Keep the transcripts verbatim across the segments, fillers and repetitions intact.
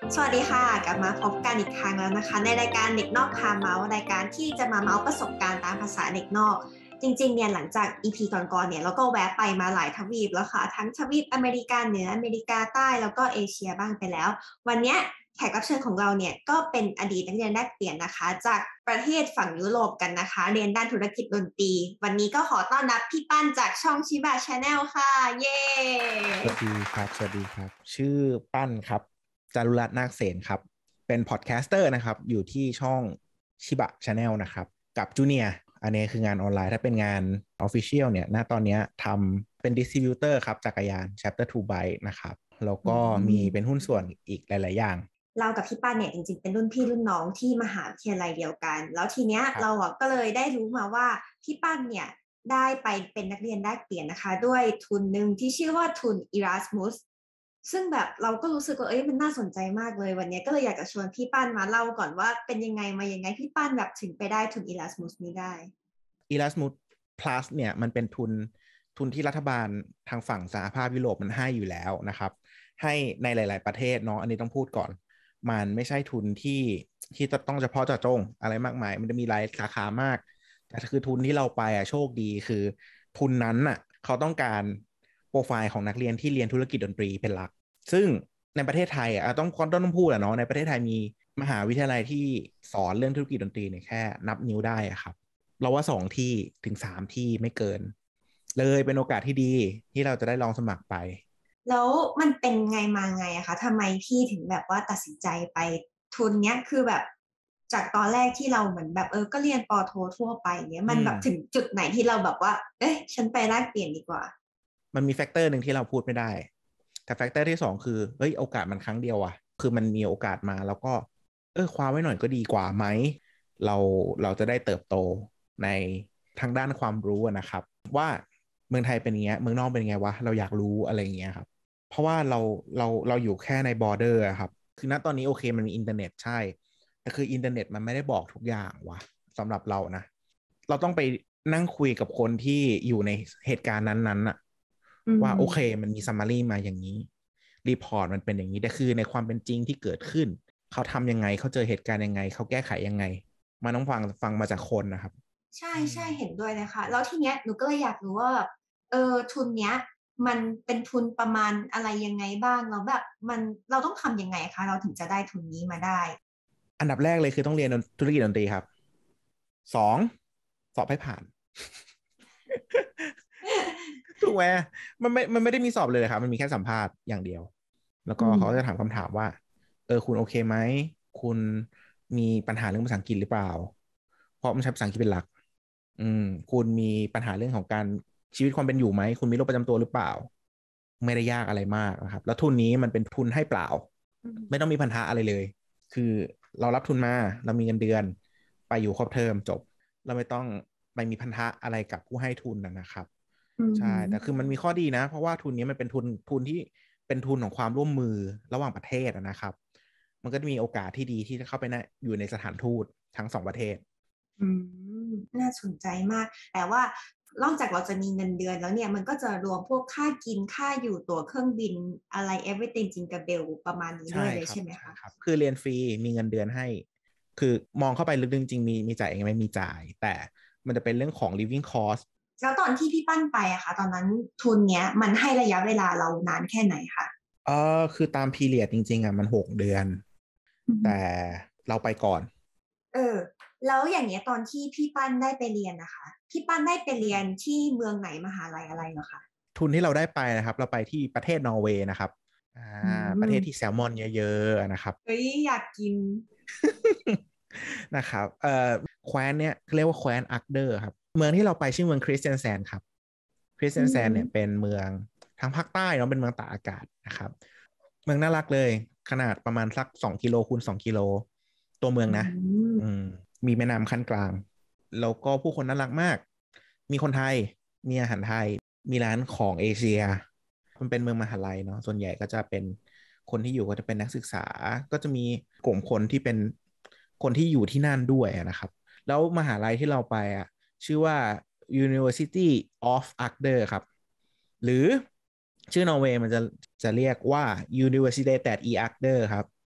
สวัสดีค่ะกลับมาพบกันอีกครั้งแล้วนะคะในรายการเด็กนอกพาเมาส์รายการที่จะมาเมาส์ประสบการณ์ตามภาษาเด็กนอกจริงๆเนี่ยหลังจาก อี พี ก่อนๆเนี่ยเราก็แวะไปมาหลายทวีปแล้วค่ะทั้งทวีปอเมริกาเหนืออเมริกาใต้แล้วก็เอเชียบ้างไปแล้ววันนี้แขกรับเชิญของเราเนี่ยก็เป็นอดีตนักเรียนแลกเปลี่ยนนะคะจากประเทศฝั่งยุโรปกันนะคะเรียนด้านธุรกิจดนตรีวันนี้ก็ขอต้อนรับพี่ปั้นจากช่องชิบะชาแนลค่ะเย้สวัสดีครับสวัสดีครับชื่อปั้นครับจารุรัตน์นาคเสนครับเป็นพอดแคสเตอร์นะครับอยู่ที่ช่องชิบะชาแนลนะครับกับจูเนียอันนี้คืองานออนไลน์ถ้าเป็นงาน Official เนี่ยณตอนนี้ทำเป็นดิสติบิวเตอร์ครับจักรยาน Chapter ทู Bike นะครับแล้วก็มีเป็นหุ้นส่วนอีกหลายๆอย่างเรากับพี่ปั้นเนี่ยจริงๆเป็นรุ่นพี่รุ่นน้องที่มหาวิทยาลัยเดียวกันแล้วทีเนี้ยเราอ่ะก็เลยได้รู้มาว่าพี่ปั้นเนี่ยได้ไปเป็นนักเรียนแลกเปลี่ยนนะคะด้วยทุนหนึ่งที่ชื่อว่าทุน Erasmus ซึ่งแบบเราก็รู้สึกว่าเอ้ยมันน่าสนใจมากเลยวันนี้ก็เลยอยากจะชวนพี่ปั้นมาเล่าก่อนว่าเป็นยังไงมายังไงพี่ปั้นแบบถึงไปได้ทุน Erasmus นี้ได้ Erasmus Plus เนี่ยมันเป็นทุนทุนที่รัฐบาลทางฝั่งสหภาพยุโรปมันให้อยู่แล้วนะครับให้ในหลายๆประเทศเนาะอันนี้ต้องพูดก่อนมันไม่ใช่ทุนที่ที่จะต้องเฉพาะเจาะจงอะไรมากมายมันจะมีหลายสาขามากแต่คือทุนที่เราไปอ่ะโชคดีคือทุนนั้นอ่ะเขาต้องการโปรไฟล์ของนักเรียนที่เรียนธุรกิจดนตรีเป็นหลักซึ่งในประเทศไทยอ่ะต้องต้องพูดอ่ะเนาะในประเทศไทยมีมหาวิทยาลัยที่สอนเรื่องธุรกิจดนตรีเนี่ยแค่นับนิ้วได้อะครับเราว่าสองที่ถึงสามที่ไม่เกินเลยเป็นโอกาสที่ดีที่เราจะได้ลองสมัครไปแล้วมันเป็นไงมาไงอะคะทำไมพี่ถึงแบบว่าตัดสินใจไปทุนเนี้ยคือแบบจากตอนแรกที่เราเหมือนแบบเออก็เรียนปอโททั่วไปเนี้ยมันอืมแบบถึงจุดไหนที่เราแบบว่าเอ๊ะฉันไปแลกเปลี่ยนดีกว่ามันมีแฟกเตอร์หนึ่งที่เราพูดไม่ได้แต่แฟกเตอร์ที่สองคือเฮ้ยโอกาสมันครั้งเดียวอะคือมันมีโอกาสมาแล้วก็เออคว้าไว้หน่อยก็ดีกว่าไหมเราเราจะได้เติบโตในทางด้านความรู้นะครับว่าเมืองไทยเป็นอย่างเงี้ยเมืองนอกเป็นยังไงวะเราอยากรู้อะไรอย่างเงี้ยครับเพราะว่าเราเราเราอยู่แค่ในบอร์เดอร์ครับคือณตอนนี้โอเคมันมีอินเทอร์เน็ตใช่แต่คืออินเทอร์เน็ตมันไม่ได้บอกทุกอย่างวะสำหรับเรานะเราต้องไปนั่งคุยกับคนที่อยู่ในเหตุการณ์นั้นๆน่ะอืว่าโอเคมมันมีซัมมารีมาอย่างนี้รีพอร์ตมันเป็นอย่างนี้แต่คือในความเป็นจริงที่เกิดขึ้นเขาทำยังไงเขาเจอเหตุการณ์ยังไงเขาแก้ไขยังไงมันต้องฟังฟังมาจากคนนะครับใช่ใช่เห็นด้วยเลยค่ะแล้วทีเนี้ยหนูก็เลยอยากรู้ว่าแบบเออทุนเนี้ยมันเป็นทุนประมาณอะไรยังไงบ้างแล้วแบบมันเราต้องทำยังไงคะเราถึงจะได้ทุนนี้มาได้อันดับแรกเลยคือต้องเรียนธุรกิจดนตรีครับสองสอบให้ผ่านถูกไหมมันไม่มันไม่ได้มีสอบเลยครับมันมีแค่สัมภาษณ์อย่างเดียวแล้วอืก็เขาจะมถามคำถามว่าเออคุณโอเคไหมคุณมีปัญหาเรื่องภาษาอังกฤษหรือเปล่าเพราะมันใช้ภาษาอังกฤษเป็นหลักอืมคุณมีปัญหาเรื่องของการชีวิตความเป็นอยู่ไหมคุณมีโรคประจำตัวหรือเปล่าไม่ได้ยากอะไรมากนะครับแล้วทุนนี้มันเป็นทุนให้เปล่าอืมไม่ต้องมีปัญหาอะไรเลยคือเรารับทุนมาเรามีเงินเดือนไปอยู่ครบเทอมจบเราไม่ต้องไปมีพันธะอะไรกับผู้ให้ทุนนะครับอืใช่แต่คือมมันมีข้อดีนะเพราะว่าทุนนี้มันเป็นทุนทุนที่เป็นทุนของความร่วมมือระหว่างประเทศนะครับมันก็จะมีโอกาสที่ดีที่จะเข้าไปนะอยู่ในสถานทูตทั้งสองประเทศอืมน่าสนใจมาก แต่ว่านอกจากเราจะมีเงินเดือนแล้วเนี่ยมันก็จะรวมพวกค่ากินค่าอยู่ตั๋วเครื่องบินอะไร everything จิงกระเบลประมาณนี้ด้ใช่วยเลยครับใช่ไหมคะใช่ครับคือเรียนฟรีมีเงินเดือนให้คือมองเข้าไปลึกๆจริงๆมีมีจ่ายเองไหมมีจ่ายแต่มันจะเป็นเรื่องของ living cost แล้วตอนที่พี่ปั้นไปอะค่ะตอนนั้นทุนเนี้ยมันให้ระยะเวลาเรานานแค่ไหนคะเออคือตามพีเรียดจริงๆอ่ะมันหกเดือนอืมแต่เราไปก่อนเออแล้วอย่างเงี้ยตอนที่พี่ปั้นได้ไปเรียนนะคะพี่ปั้นได้ไปอืมเรียนที่เมืองไหนมหาลัยอะไรเหรอคะทุนที่เราได้ไปนะครับเราไปที่ประเทศนอร์เวย์นะครับอ่าอืประเทศที่มแซลมอนเยอะๆนะครับเฮ้ยอยากกินนะครับเอ่อแคว้นเนี่ยเรียกว่าแคว้นอักเดอร์ครับเมืองที่เราไปชื่อเมืองคริสเตียนแซนครับคริสเตีอืยนแซนเนี่ยมเป็นเมืองทางภาคใต้เนาะเป็นเมืองตากอากาศนะครับเมืองน่ารักเลยขนาดประมาณสักสองกิโลคูณสองกิโลตัวเมืองอืนะมอืมมีแม่น้ำขั้นกลางแล้วก็ผู้คนน่ารักมากมีคนไทยมีอาหารไทยมีร้านของเอเชียมันเป็นเมืองมหาลัยเนาะส่วนใหญ่ก็จะเป็นคนที่อยู่ก็จะเป็นนักศึกษาก็จะมีกลุ่มคนที่เป็นคนที่อยู่ที่นั่นด้วยนะครับแล้วมหาลัยที่เราไปอ่ะชื่อว่า University of Agder ครับหรือชื่อนอร์เวย์มันจะจะเรียกว่า Universitetet i Agder ครับ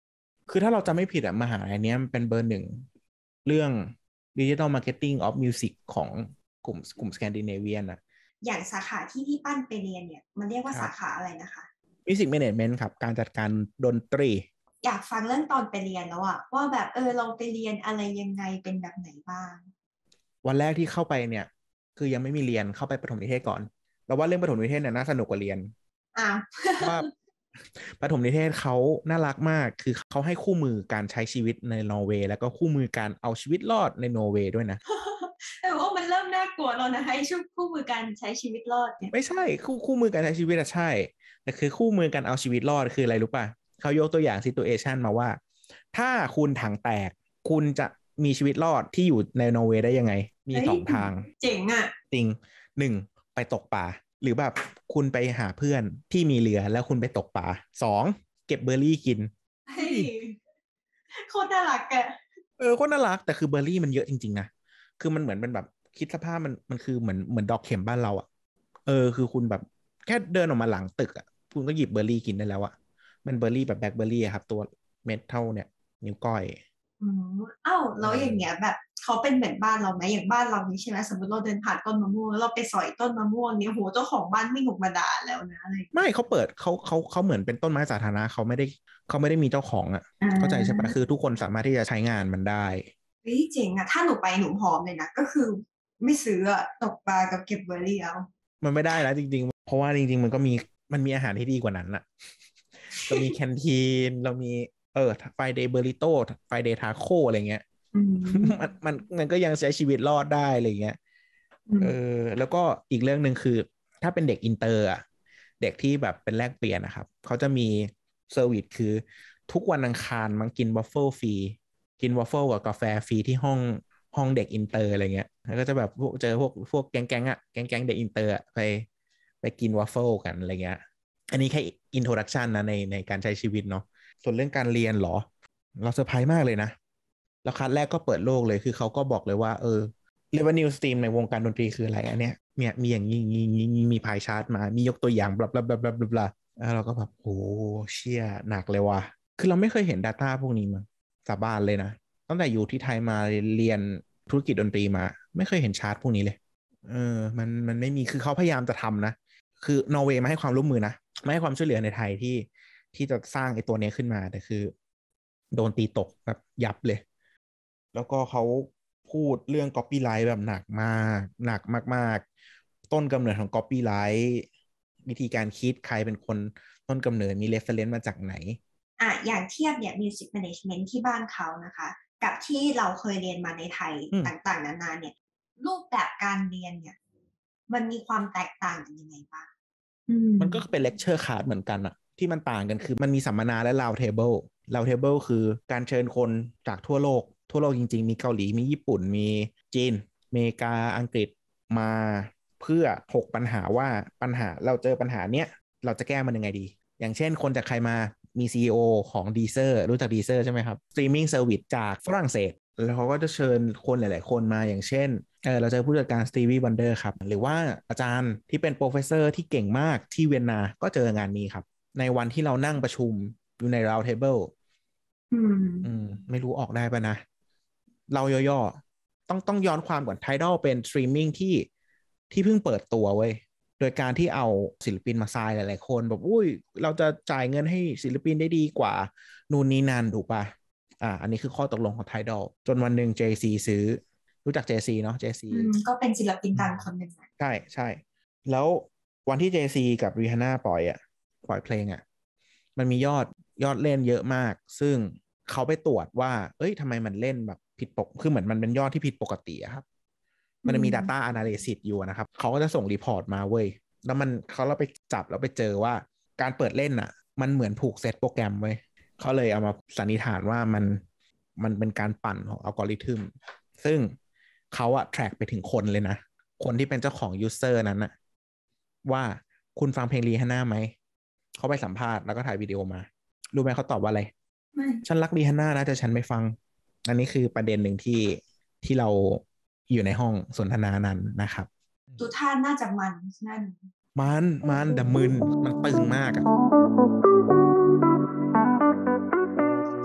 คือถ้าเราจะไม่ผิดอะมหาลัยเนี้ยมันเป็นเบอร์หนึ่งเรื่อง Digital Marketing of Music ของกลุ่มกลุ่มสแกนดิเนเวียนอะอย่างสาขาที่พี่ปั้นไปเรียนเนี่ยมันเรียกว่าครับสาขาอะไรนะคะ Music Management ครับการจัดการดนตรีอยากฟังเรื่องตอนไปเรียนแล้วอะว่าแบบเออเราไปเรียนอะไรยังไงเป็นแบบไหนบ้างวันแรกที่เข้าไปเนี่ยคือยังไม่มีเรียนเข้าไปประถมนิเทศก่อนเราว่าเรื่องประถมนิเทศเนี่ยน่าสนุกกว่าเรียนอ้าวเพราะว่าประถมนิเทศเขาน่ารักมากคือเขาให้คู่มือการใช้ชีวิตในนอร์เวย์แล้วก็คู่มือการเอาชีวิตรอดในนอร์เวย์ด้วยนะแต่ว่ามันเริ่มน่ากลัวแล้วนะคะไอ้ช่วงคู่มือการใช้ชีวิตรอดเนี่ยไม่ใช่คู่คู่มือการใช้ชีวิตอะใช่แต่คือคู่มือการเอาชีวิตรอดคืออะไรรู้ป่ะเขายกตัวอย่างซิตูเอชันมาว่าถ้าคุณถังแตกคุณจะมีชีวิตรอดที่อยู่ในนอร์เวย์ได้ยังไงมีเฮ้ยสองทางเจ๋งอะจริงหนึ่งไปตกปลาหรือแบบคุณไปหาเพื่อนที่มีเรือแล้วคุณไปตกปลาสองเก็บเบอร์รี่กินเฮ้ยโคตรน่ารักอะเออก็น่ารักแต่คือเบอร์รี่มันเยอะจริงๆนะคือมันเหมือนเป็นแบบคิดสภาพมันมันคือเหมือนเหมือนดอกเข็มบ้านเราอะเออคือคุณแบบแค่เดินออกมาหลังตึกอะคุณก็หยิบเบอร์รี่กินได้แล้วอะมันเบอร์รี่แบบแบล็คเบอร์รี่อะครับตัวเม็ดเท่าเนี่ยนิ้วก้อยอืมเอ้าเอแล้วอย่างเงี้ยอแบบเขาเป็นเหมือนบ้านเราไหมอย่างบ้านเรานี่ใช่ไหมสมมติเราเดินผ่านต้นมะม่วงแล้วเราไปสอยต้นมะม่วงเนี่ยโหเจ้าของบ้านไม่หนุกมาด่าแล้วนะอะไรไม่เขาเปิดเขาเขาเขาเหมือนเป็นต้นไม้สาธารณะเขาไม่ได้เขาไม่ได้มีเจ้าของอะอ่เข้าใจใช่ปะาคือทุกคนสามารถที่จะใช้งานมันได้เฮ้ยเจ๋งอะถ้าหนูไปหนูพร้อมเลยนะก็คือไม่ซื้ออะตกปลากับเก็บเบอร์รี่เอามันไม่ได้แล้วจริงๆ เพราะว่าจริงๆ มันก็มีมันมีอาหารที่ดีกว่านั้นอะเรามีแคนทีนเรามีเออไฟเดย์เบอริโต้ไฟเดย์ทาโคอะไรเงี้ยอืมมันมันมันก็ยังใช้ชีวิตรอดได้อะไรเงี้ยอืมเออแล้วก็อีกเรื่องหนึ่งคือถ้าเป็นเด็กอินเตอร์อะเด็กที่แบบเป็นแลกเปลี่ยนนะครับเขาจะมีเซอร์วิสคือทุกวันอังคารมันกินวอฟเฟิลฟรีกินวอฟเฟิลกับกาแฟฟรีที่ห้องห้องเด็กอินเตอร์อะไรเงี้ยแล้วก็จะแบบพวกเจอพวกพวกแก๊งแก๊งอะแก๊งแก๊งเด็กอินเตอร์อะไปไปกินวอฟเฟิลกันอะไรเงี้ยอันนี้แค่อินโทรดักชันนะในในการใช้ชีวิตเนาะส่วนเรื่องการเรียนเหรอเราเซอร์ไพรส์มากเลยนะ แล้วคัดแรกก็เปิดโลกเลยคือเขาก็บอกเลยว่าเออ revenue stream ในวงการดนตรีคืออะไรอันเนี้ยเนี่ยมีอย่างนี้นี้นี้มีพายชาร์ตมามียกตัวอย่างบลาบลาบลาบลาบลาแล้วเราก็แบบโอ้เชี่ยหนักเลยว่ะคือเราไม่เคยเห็น Data พวกนี้มาสาบานเลยนะตั้งแต่อยู่ที่ไทยมาเรียนธุรกิจดนตรีมาไม่เคยเห็นชาร์ตพวกนี้เลยเออมันมันไม่มีคือเขาพยายามจะทำนะคือนอร์เวย์มาให้ความร่วมมือนะมาให้ความช่วยเหลือในไทยที่ที่จะสร้างไอ้ตัวนี้ขึ้นมาแต่คือโดนตีตกแบบยับเลย แล้วก็เขาพูดเรื่อง copyright แบบหนักมากหนักมากๆต้นกำเนิดของ copyright วิธีการคิดใครเป็นคนต้นกำเนิดมี reference มาจากไหนอ่ะอย่างเทียบเนี่ย music management ที่บ้านเขานะคะกับที่เราเคยเรียนมาในไทยอืมต่างๆนานาเนี่ยรูปแบบการเรียนเนี่ยมันมีความแตกต่างกันยังไงบ้างอืมมันก็เป็น lecture card เหมือนกันอะที่มันต่างกันคือมันมีสัมมนาและ round table round table คือการเชิญคนจากทั่วโลกทั่วโลกจริงๆมีเกาหลีมีญี่ปุ่นมีจีนอเมริกาอังกฤษมาเพื่อถกปัญหาว่าปัญหาเราเจอปัญหาเนี้ยเราจะแก้มันยังไงดี อย่างเช่นคนจากใครมามี ซี อี โอ ของ Deezer รู้จัก Deezer ใช่ไหมครับ streaming service จากฝรั่งเศสแล้วเขาก็จะเชิญคนหลายๆคนมาอย่างเช่นเออเราเจอผู้จัดการ Stevie Wonder ครับหรือว่าอาจารย์ที่เป็นโปรเฟสเซอร์ที่เก่งมากที่เวียนนาก็เจองานนี้ครับในวันที่เรานั่งประชุมอยู่ใน round table อืมอืมไม่รู้ออกได้ปะนะเราย่อๆต้องต้องย้อนความก่อน Tidal เป็นสตรีมมิ่งที่ที่เพิ่งเปิดตัวเว้ยโดยการที่เอาศิลปินมาทรายหลายๆคนแบบอุ้ยเราจะจ่ายเงินให้ศิลปินได้ดีกว่านู่นนี่นั่นถูกปะอ่าอันนี้คือข้อตกลงของ Tidal จนวันหนึ่ง เจ ซี ซื้อรู้จัก เจ ซี เนาะ เจ ซีอืมก็เป็นศิลปินดังคนหนึ่งอะใช่ใช่แล้ววันที่ เจ ซี กับ Rihanna ปล่อยอ่ะปล่อยเพลงอ่ะมันมียอดยอดเล่นเยอะมากซึ่งเขาไปตรวจว่าเอ้ยทำไมมันเล่นแบบผิดปกคือเหมือนมันเป็นยอดที่ผิดปกติอะครับมันจะมีอืม Data Analysis อยู่นะครับเขาก็จะส่งรีพอร์ตมาเว้ยแล้วมันเขาเราไปจับแล้วไปเจอว่าการเปิดเล่นอ่ะมันเหมือนผูกเซตโปรแกรมเว้ยเขาเลยเอามาสันนิษฐานว่ามันมันเป็นการปั่นของอัลกอริทึมซึ่งเขาอะ track ไปถึงคนเลยนะ คนที่เป็นเจ้าของยูเซอร์นั้นนะว่าคุณฟังเพลงรีฮาน่าไหมเขาไปสัมภาษณ์แล้วก็ถ่ายวิดีโอมารู้ไหมเขาตอบว่าอะไรไม่ฉันรักรีฮาน่านะแต่ฉันไม่ฟังอันนี้คือประเด็นหนึ่งที่ที่เราอยู่ในห้องสนทนานั้นนะครับดูท่าน่าจะมันนั่นมันมันแต่มึนมันตึงมากอะจริงๆเนี่ย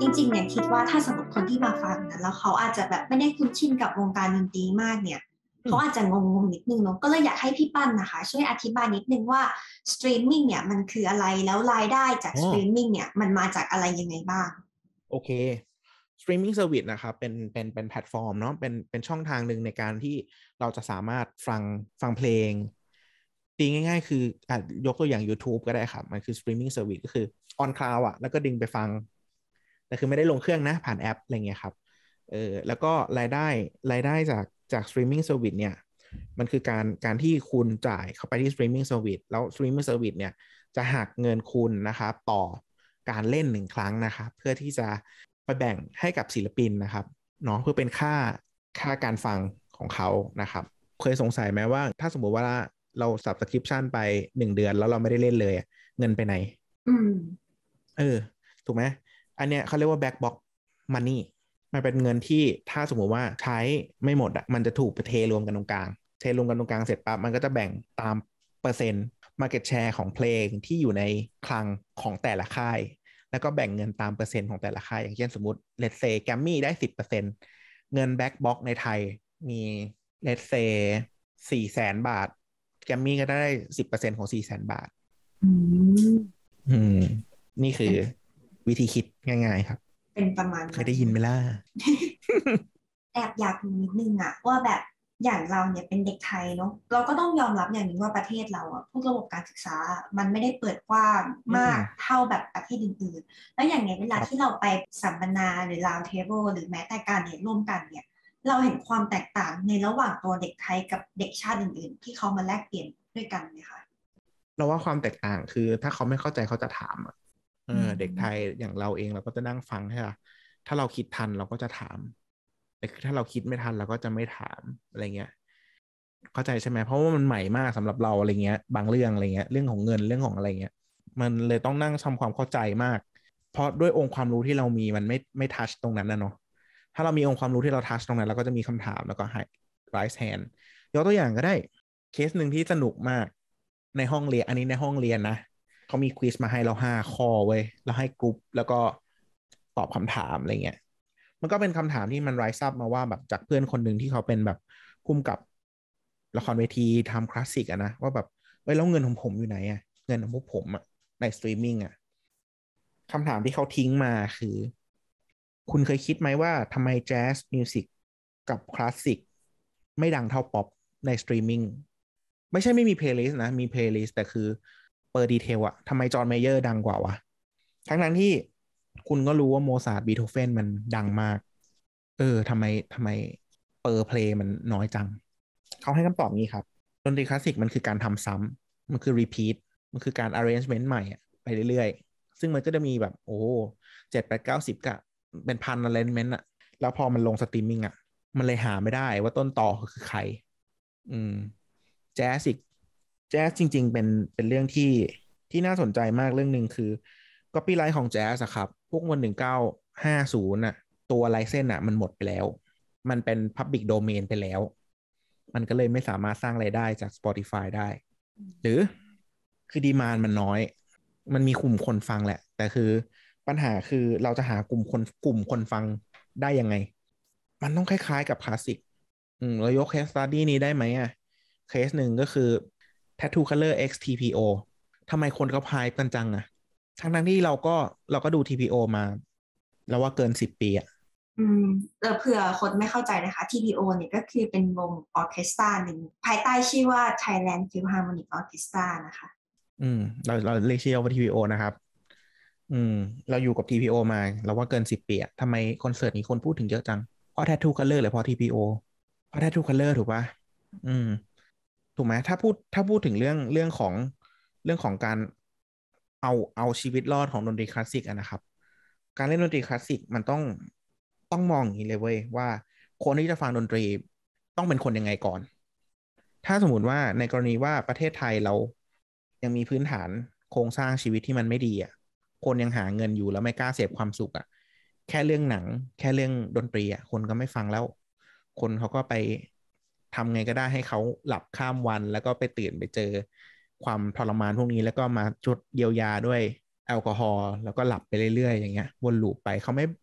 ยังคิดว่าถ้าสมมติคนที่มาฟังนะแล้วเขาอาจจะแบบไม่ได้คุ้นชินกับวงการดนตรีมากเนี่ยเขาอาจจะงงๆนิดนึงเนาะก็เลยอยากให้พี่ปั้นนะคะช่วยอธิบายนิดนึงว่าสตรีมมิ่งเนี่ยมันคืออะไรแล้วรายได้จากสตรีมมิ่งเนี่ยมันมาจากอะไรยังไงบ้างโอเค streaming service นะครับเป็นเป็นเป็นแพลตฟอร์มเนาะเป็นเป็นช่องทางหนึ่งในการที่เราจะสามารถฟังฟังเพลงตีง่ายๆคืออ่ะยกตัวอย่าง YouTube ก็ได้ครับมันคือ streaming service ก็คือ on cloud อ่ะแล้วก็ดึงไปฟังแต่คือไม่ได้ลงเครื่องนะผ่านแอปอะไรเงี้ยครับเออแล้วก็รายได้รายได้จากจาก streaming service เนี่ยมันคือการการที่คุณจ่ายเข้าไปที่ streaming service แล้ว streaming service เนี่ยจะหักเงินคุณนะครับต่อการเล่นหนึ่งครั้งนะครับเพื่อที่จะไปแบ่งให้กับศิลปินนะครับเนาะเพื่อเป็นค่าค่าการฟังของเขานะครับเคยสงสัยไหมว่าถ้าสมมติว่าเรา subscription ไปหนึ่งเดือนแล้วเราไม่ได้เล่นเลยเงินไปไหนอืมเออถูกไหมอันเนี้ยเขาเรียกว่า back box money มันเป็นเงินที่ถ้าสมมติว่าใช้ไม่หมดอ่ะมันจะถูกไปเทรวมกันตรงกลางเทรวมกันตรงกลางเสร็จปั๊บมันก็จะแบ่งตามเปอร์เซ็นต์ market share ของเพลงที่อยู่ในคลังของแต่ละค่ายแล้วก็แบ่งเงินตามเปอร์เซ็นต์ของแต่ละค่ายอย่างเช่นสมมติ let's say แกรมมี่ได้ สิบเปอร์เซ็นต์ เงิน back box ในไทยมี let's say สี่แสนบาทแกรมมี่ก็ได้ สิบเปอร์เซ็นต์ ของสี่แสนบาทอืมอืมนี่คือวิธีคิดง่ายๆครับเป็นประมาณเคยได้ยินไหมล่ะแอบอยากรู้นิดนึงอะว่าแบบอย่างเราเนี่ยเป็นเด็กไทยเนาะเราก็ต้องยอมรับอย่างหนึ่งว่าประเทศเราอะพวกระบบการศึกษามันไม่ได้เปิดกว้างมากเท่าแบบประเทศอื่นๆแล้วอย่างเนี้ยเวลาที่เราไปสัมมนาหรือ round table หรือแม้แต่การเรียนร่วมกันเนี่ยเราเห็นความแตกต่างในระหว่างตัวเด็กไทยกับเด็กชาติอื่นๆที่เขามาแลกเปลี่ยนด้วยกันไหมคะเราว่าความแตกต่างคือถ้าเขาไม่เข้าใจเขาจะถามอะเออเด็กไทยอย่างเราเองเราก็จะนั่งฟังใช่ป่ะถ้าเราคิดทันเราก็จะถามแต่ถ้าเราคิดไม่ทันเราก็จะไม่ถามอะไรเงี้ยเข้าใจใช่ไหมเพราะว่ามันใหม่มากสำหรับเราอะไรเงี้ยบางเรื่องอะไรเงี้ยเรื่องของเงินเรื่องของอะไรเงี้ยมันเลยต้องนั่งทำความเข้าใจมากเพราะด้วยองค์ความรู้ที่เรามีมันไม่ไม่ทัชตรงนั้นนะเนาะถ้าเรามีองค์ความรู้ที่เราทัชตรงนั้นเราก็จะมีคำถามแล้วก็ให้ raise hand ยกตัวอย่างก็ได้เคสหนึ่งที่สนุกมากในห้องเรียนอันนี้ในห้องเรียนนะเขามีควิสมาให้เราห้าข้อเว้ยแล้วให้กรุ๊ปแล้วก็ตอบคำถามอะไรเงี้ยมันก็เป็นคำถามที่มันไรซ์ซับมาว่าแบบจากเพื่อนคนหนึ่งที่เขาเป็นแบบพุ่มกับละครเวทีทำคลาสสิกอะนะว่าแบบเอ้ยแล้วเงินของผมอยู่ไหนอะเงินของพวกผมอะในสตรีมมิ่งอะคำถามที่เขาทิ้งมาคือคุณเคยคิดไหมว่าทำไมแจ๊สมิวสิกกับคลาสสิกไม่ดังเท่าป๊อปในสตรีมมิ่ง ไม่ใช่ไม่มีเพลย์ลิสต์นะมีเพลย์ลิสต์แต่คือเปิดดีเทลอะทำไมจอห์นเมเยอร์ดังกว่าวะทั้งนั้นที่คุณก็รู้ว่าโมซาร์ทบีโธเฟนมันดังมากเออทำไมทำไมเปอร์เพลย์มันน้อยจังเขาให้คำตอบนี้ครับดนตรีคลาสสิกมันคือการทำซ้ำมันคือรีพีทมันคือการ arrangement ใหม่อะไปเรื่อยๆซึ่งมันก็จะมีแบบโอ้เจ็ดแปดเก้าสิบกะเป็นพัน arrangement อะแล้วพอมันลงสตรีมมิ่งอะมันเลยหาไม่ได้ว่าต้นต่อคือใครอืม แจ๊สอีกแจ๊สจริงๆเป็นเป็นเรื่องที่ที่น่าสนใจมากเรื่องหนึ่งคือ copyright ของแจ๊สอะครับพวกวันหนึ่งเก้าห้าศูนย์น่ะตัวไลเซนส์อะมันหมดไปแล้วมันเป็น Public Domain ไปแล้วมันก็เลยไม่สามารถสร้างรายได้จาก Spotify ได้หรือคือดีมานมันน้อยมันมีกลุ่มคนฟังแหละแต่คือปัญหาคือเราจะหากลุ่มคนกลุ่มคนฟังได้ยังไงมันต้องคล้ายๆกับคลาสสิกอืมเรายกเคสสตัดดี้นี้ได้ไหมอะ เคสหนึ่งก็คือ Tattoo Color X ที พี โอ ทำไมคนเขาพายกันจังอะทั้งทั้งที่เราก็เราก็ดู ที พี โอ มาแล้วว่าเกินสิบปีอะอืมเออเผื่อคนไม่เข้าใจนะคะ ที พี โอ เนี่ยก็คือเป็นวงออร์เคสตราหนึ่งภายใต้ชื่อว่า Thailand Philharmonic Orchestra นะคะอืมเราเราเรียกชื่อว่า ที พี โอ นะครับอืมเราอยู่กับ ที พี โอ มาเราว่าเกินสิบปีอะทำไมคอนเสิร์ตนี้คนพูดถึงเยอะจังเพราะ Tattoo Color หรือเพราะ ที พี โอ เพราะ Tattoo Color ถูกปะอืมถูกไหมถ้าพูดถ้าพูดถึงเรื่องเรื่องของเรื่องของการเอาเอาชีวิตรอดของดนตรีคลาสสิกอะนะครับการเล่นดนตรีคลาสสิกมันต้องต้องมองอย่างนี้เลยเว้ยว่าคนที่จะฟังดนตรีต้องเป็นคนยังไงก่อนถ้าสมมติว่าในกรณีว่าประเทศไทยเรายังมีพื้นฐานโครงสร้างชีวิตที่มันไม่ดีอ่ะคนยังหาเงินอยู่แล้วไม่กล้าเสพความสุขอ่ะแค่เรื่องหนังแค่เรื่องดนตรีอ่ะคนก็ไม่ฟังแล้วคนเขาก็ไปทำไงก็ได้ให้เขาหลับข้ามวันแล้วก็ไปตื่นไปเจอความทรมานพวกนี้แล้วก็มาจุดเยียวยาด้วยแอลกอฮอล์แล้วก็หลับไปเรื่อยๆอย่างเงี้ยวนลูปไปเขาไม่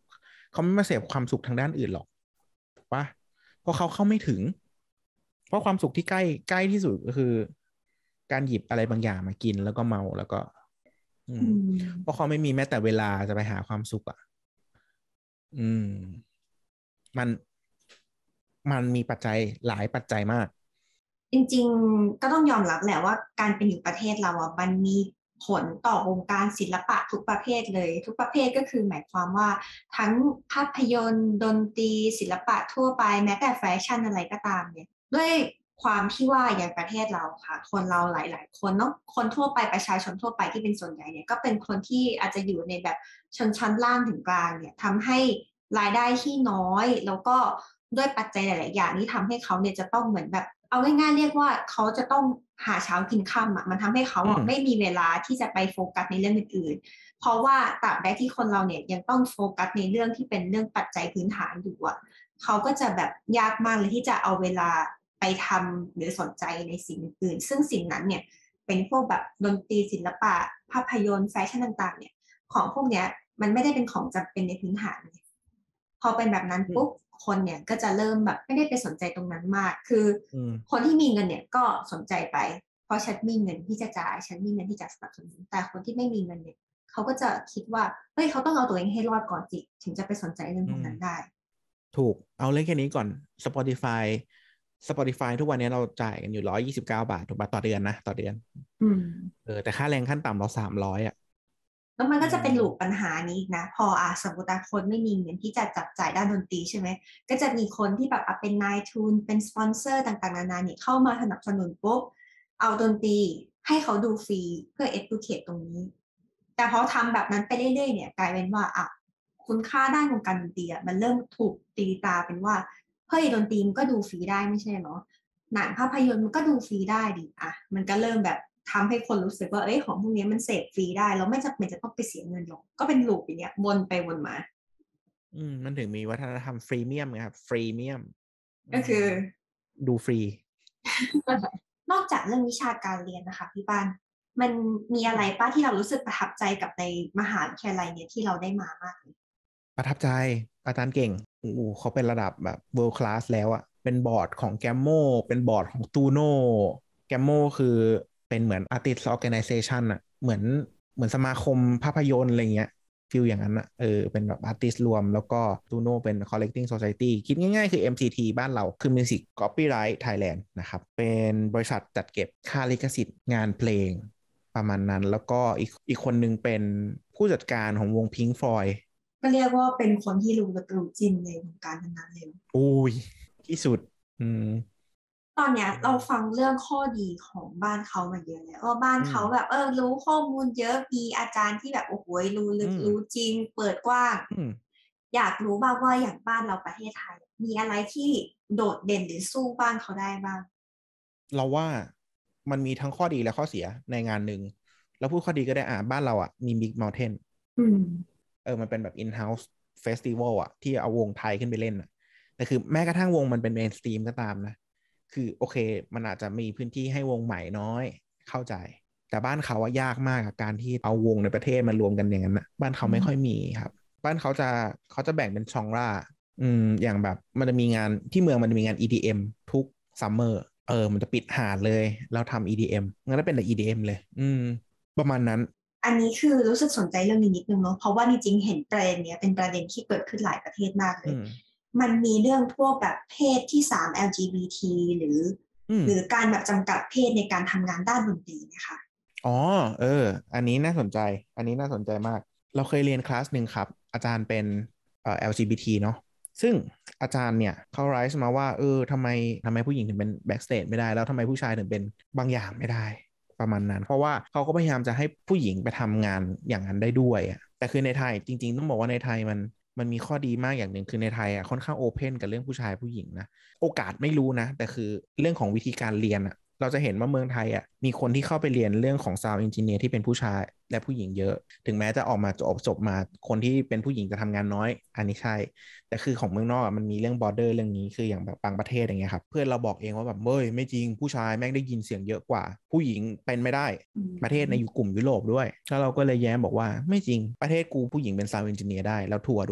เขาไม่มาเสพความสุขทางด้านอื่นหรอกถูกปะเพราะเขาเข้าไม่ถึงเพราะความสุขที่ใกล้ใกล้ที่สุดก็คือการหยิบอะไรบางอย่างมากินแล้วก็เมาแล้วก็อืมเพราะเขาไม่มีแม้แต่เวลาจะไปหาความสุขอ่ะอืมมันมันมีปัจจัยหลายปัจจัยมากจริงๆก็ต้องยอมรับแหละว่าการเป็นอยู่ประเทศเราอ่ะมันมีผลต่อวงการศิลปะทุกประเภทเลยทุกประเภทก็คือหมายความว่าทั้งภาพยนตร์ดนตรีศิลปะทั่วไปแม้แต่แฟชั่นอะไรก็ตามเนี่ยด้วยความที่ว่าอย่างประเทศเราค่ะคนเราหลายๆคนเนาะคนทั่วไปประชาชนทั่วไปที่เป็นส่วนใหญ่เนี่ยก็เป็นคนที่อาจจะอยู่ในแบบชนชั้นล่างถึงกลางเนี่ยทำให้รายได้ที่น้อยแล้วก็ด้วยปัจจัยหลายๆอย่างที่ทำให้เขาเนี่ยจะต้องเหมือนแบบ เอาง่ายๆเรียกว่าเขาจะต้องหาเช้ากินค่ำอ่ะมันทำให้เขาอ่ะไม่มีเวลาที่จะไปโฟกัสในเรื่องอื่นๆเพราะว่าตราบใดที่คนเราเนี่ยยังต้องโฟกัสในเรื่องที่เป็นเรื่องปัจจัยพื้นฐานอยู่อ่ะเขาก็จะแบบยากมากเลยที่จะเอาเวลาไปทำหรือสนใจในสิ่งอื่นๆซึ่งสิ่งนั้นเนี่ยเป็นพวกแบบดนตรีศิลปะภาพยนตร์แฟชั่นต่างๆเนี่ยของพวกเนี้ยมันไม่ได้เป็นของจำเป็นในพื้นฐานเลยพอเป็นแบบนั้นปุ๊บคนเนี่ยก็จะเริ่มแบบไม่ได้ไปสนใจตรงนั้นมากคือคนที่มีเงินเนี่ยก็สนใจไปเพราะฉันมีเงินที่จะจ่ายฉันมีเงินที่จะสนับสนุนแต่คนที่ไม่มีเงินเนี่ยเขาก็จะคิดว่าเฮ้ยเขาต้องเอาตัวเองให้รอดก่อนจิถึงจะไปสนใจเรื่องพวกนั้นได้ถูกเอาเรื่องแค่นี้ก่อน Spotify Spotify ทุกวันนี้เราจ่ายกันอยู่ร้อยยี่สิบเก้าบาทถูกป่ะต่อเดือนนะต่อเดือนอืมเออแต่ค่าแรงขั้นต่ำเราสามร้อยอ่ะแล้วมันก็จะเป็นลูปปัญหานี้นะพออ่ะสมมติคนไม่มีเงินที่จะจับจ่ายด้านดนตรีใช่ไหมก็จะมีคนที่แบบเป็นนายทุนเป็นสปอนเซอร์ต่างๆนานาเนี่ยเข้ามาสนับสนุนปุ๊บเอาดนตรีให้เขาดูฟรีเพื่อ educate ตรงนี้แต่พอทำแบบนั้นไปเรื่อยๆเนี่ยกลายเป็นว่าอ่ะคุณค่าด้านวงการดนตรีอ่ะมันเริ่มถูกตีตาเป็นว่าเฮ้ยดนตรีมันก็ดูฟรีได้ไม่ใช่เหรอหนังภาพยนตร์มันก็ดูฟรีได้ดิอ่ะมันก็เริ่มแบบทำให้คนรู้สึกว่าเอ้ยของพวกนี้มันเสพฟรีได้แล้วไม่จำเป็นจะต้องไปเสียเงินหรอกก็เป็นลูปอย่างเงี้ยวนไปวนมาอืมมันถึงมีวัฒนธรรมฟรีเมียมไงครับฟรีเมียมก็คือดูฟรีนอกจากเรื่องวิชาการเรียนนะคะพี่ปานมันมีอะไรป้าที่เรารู้สึกประทับใจกับในมหาวิทยาลัยเนี่ยที่เราได้มามากเลยประทับใจอาจารย์เก่งโอ้โหเขาเป็นระดับแบบ world class แล้วอะเป็นบอร์ดของแกมโมเป็นบอร์ดของตูโน่แกมโมคือเป็นเหมือน artist organization อะเหมือนเหมือนสมาคมภาพยนตร์อะไรเงี้ยฟิลอย่างนั้นอะเออเป็นแบบ artist รวมแล้วก็ตูโน่เป็น collecting society คิดง่ายๆคือ เอ็ม ซี ที บ้านเราคือ Music Copyright Thailand นะครับเป็นบริษัทจัดเก็บค่าลิขสิทธิ์งานเพลงประมาณนั้นแล้วก็อีกอีกคนนึงเป็นผู้จัดการของวง Pink Floyd ก็เรียกว่าเป็นคนที่รู้ลึกรู้จริงในวงการนั้นๆเลยอุ้ยที่สุดอืมตอนเนี้ยเราฟังเรื่องข้อดีของบ้านเขามาเยอะแล้วว่าบ้านอืมเขาแบบเออรู้ข้อมูลเยอะมีอาจารย์ที่แบบโอ้โหรู้ลึกอืมรู้จริงเปิดกว้างอืมอยากรู้บ้างว่าอย่างบ้านเราประเทศไทยมีอะไรที่โดดเด่นหรือสู้บ้านเขาได้บ้างเราว่ามันมีทั้งข้อดีและข้อเสียในงานหนึ่งแล้วพูดข้อดีก็ได้อ่าบ้านเราอ่ะมี Big Mountain อืมเออมันเป็นแบบ in-house festival อ่ะที่เอาวงไทยขึ้นไปเล่นอ่ะแต่คือแม้กระทั่งวงมันเป็น mainstream ก็ตามนะคือโอเคมันอาจจะมีพื้นที่ให้วงใหม่น้อยเข้าใจแต่บ้านเขาอะยากมากกับการที่เอาวงในประเทศมารวมกันอย่างนั้นนะบ้านเขาไม่ค่อยมีครับบ้านเขาจะเขาจะแบ่งเป็นชองร่าอืมอย่างแบบมันจะมีงานที่เมืองมันจะมีงาน อี ดี เอ็ม ทุกซัมเมอร์เออมันจะปิดหาดเลยแล้วทำ อี ดี เอ็ม งั้นก็เป็นแต่ อี ดี เอ็ม เลยอืมประมาณนั้นอันนี้คือรู้สึกสนใจเรื่องนี้นิดนึงเนาะเพราะว่าจริงๆเห็นประเด็นเนี้ยเป็นประเด็นที่เกิดขึ้นหลายประเทศมากเลยอืมมันมีเรื่องพวกแบบเพศที่สาม แอล จี บี ที หรืออืมหรือการแบบจำกัดเพศในการทำงานด้านดนตรีนะคะอ๋อเอออันนี้น่าสนใจอันนี้น่าสนใจมากเราเคยเรียนคลาสหนึ่งครับอาจารย์เป็นเอ่อ แอล จี บี ที เนาะซึ่งอาจารย์เนี่ยเขาไ i ส์มาว่าเออทำไมทำไมผู้หญิงถึงเป็นแบ็กสเตจไม่ได้แล้วทำไมผู้ชายถึงเป็นบางอย่างไม่ได้ประมาณนั้นเพราะว่าเขาก็พยายามจะให้ผู้หญิงไปทำงานอย่างนั้นได้ด้วยอะแต่คือในไทยจริงๆต้องบอกว่าในไทยมันมันมีข้อดีมากอย่างหนึ่งคือในไทยอ่ะค่อนข้างโอเพนกับเรื่องผู้ชายผู้หญิงนะโอกาสไม่รู้นะแต่คือเรื่องของวิธีการเรียนอ่ะ เราจะเห็นว่าเมืองไทยอ่ะมีคนที่เข้าไปเรียนเรื่องของ Sound Engineer ที่เป็นผู้ชายและผู้หญิงเยอะถึงแม้จะออกมาจบจบมาคนที่เป็นผู้หญิงจะทำงานน้อยอันนี้ใช่แต่คือของเมืองนอกอ่ะมันมีเรื่อง border เรื่องนี้คืออย่างแบบบางประเทศอย่างเงี้ยครับเพื่อนเราบอกเองว่าแบบเว้ยไม่จริงผู้ชายแม่งได้ยินเสียงเยอะกว่าผู้หญิงเป็นไม่ได้อืประเทศในมอยู่กลุ่มยุโรปด้วยแล้วเราก็เลยแย้มบอกว่าไม่จริงประเทศกูผู้หญิงเป็น Sound Engineer ได้แล้วทัวร์ด้วย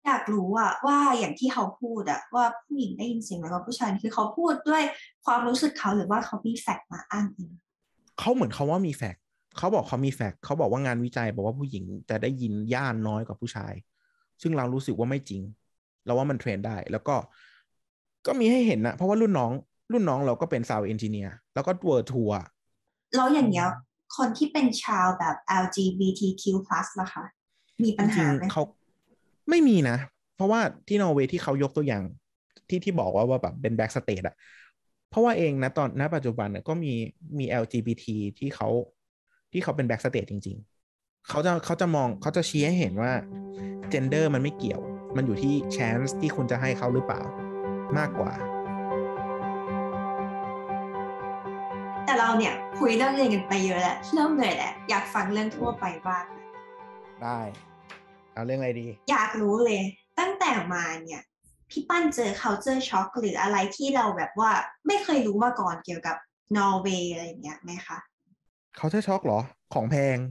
อยากรู้อะว่าอย่างที่เขาพูดอะว่าผู้หญิงได้ยินเสียงแล้วก็ผู้ชายคือเขาพูดด้วยความรู้สึกเขาหรือว่าเขามีแฟกต์มาอ้างอิงเขาเหมือนเขาว่ามีแฟกต์เขาบอกเขามีแฟกต์เขาบอกว่างานวิจัยบอกว่าผู้หญิงจะได้ยินย่านน้อยกว่าผู้ชายซึ่งเรารู้สึกว่าไม่จริงเราว่ามันเทรนได้แล้วก็ก็มีให้เห็นนะเพราะว่ารุ่นน้องรุ่นน้องเราก็เป็นซาวด์เอนจิเนียร์แล้วก็เวิร์ทัวร์แล้วอย่างเงี้ยคนที่เป็นชาวแบบ แอล จี บี ที คิว พลัส ล่ะคะมีจปัญหาไหมริงๆเขาไม่มีนะเพราะว่าที่นอร์เวย์ที่เขายกตัวอย่างที่ที่บอกว่าว่าแบบเป็นแบ็กสเตทอะเพราะว่าเองนะตอนณปัจจุบันเนี่ยก็มีมี แอล จี บี ที ที่เขาที่เขาเป็นแบ็กสเตทจริงๆเขาจะเขาจะมองเขาจะชี้ให้เห็นว่าเจนเดอร์มันไม่เกี่ยวมันอยู่ที่ chance ที่คุณจะให้เขาหรือเปล่ามากกว่าแต่เราเนี่ยคุยเรื่องเรียนกันไปเยอะแล้วเริ่มเหนื่อยแล้วอยากฟังเรื่องทั่วไปบ้างได้เอาเรื่องอะไรดีอยากรู้เลยตั้งแต่มาเนี่ยพี่ปั้นเจอ culture shock หรืออะไรที่เราแบบว่าไม่เคยรู้มาก่อนเกี่ยวกับนอร์เวย์อะไรอย่างเงี้ยไหมคะเขาจะช็อกเหรอของแพง